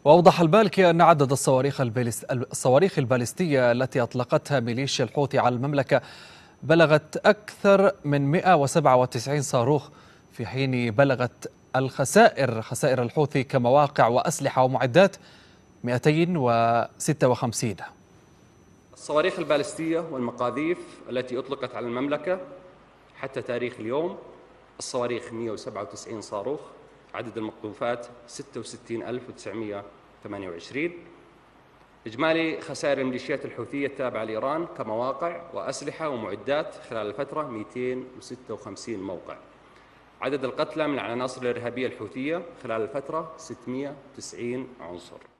وأوضح المالكي أن عدد الصواريخ البالستية التي أطلقتها ميليشيا الحوثي على المملكة بلغت أكثر من 197 صاروخ، في حين بلغت خسائر الحوثي كمواقع وأسلحة ومعدات 256. الصواريخ البالستية والمقاذيف التي أطلقت على المملكة حتى تاريخ اليوم: الصواريخ 197 صاروخ، عدد المقذوفات 66928. إجمالي خسائر الميليشيات الحوثية التابعة لإيران كمواقع وأسلحة ومعدات خلال الفترة 256 موقع. عدد القتلى من العناصر الإرهابية الحوثية خلال الفترة 690 عنصر.